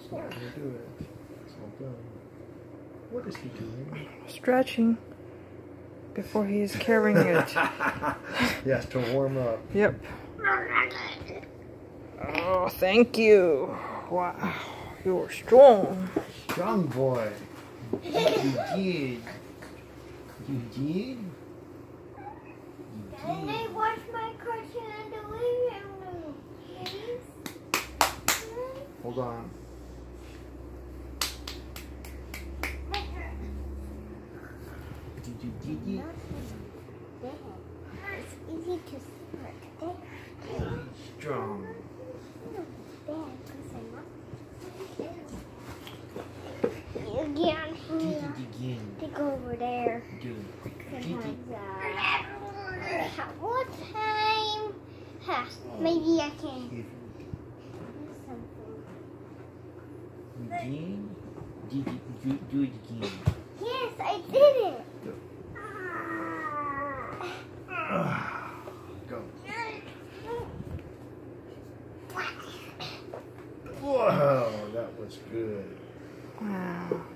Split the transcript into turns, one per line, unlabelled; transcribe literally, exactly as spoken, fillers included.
That's not gonna do it. It's all done. What is he doing?
Stretching before he's carrying it.
Yes, to warm up.
Yep. Oh, thank you. Wow, you're strong.
Strong boy. You did. You did. You
Can I
did.
watch my cartoon in the living room, please?
Hold on. Did you did you?
It's easy to start.
Strong.
You can't
Did you again?
to go over there.
Do.
Sometimes, uh, what time? Huh, maybe I can do something.
Again? Did you do, do it again?
Yes, I did it.
Go.
Ah.
Go. Whoa, that was good.
Wow.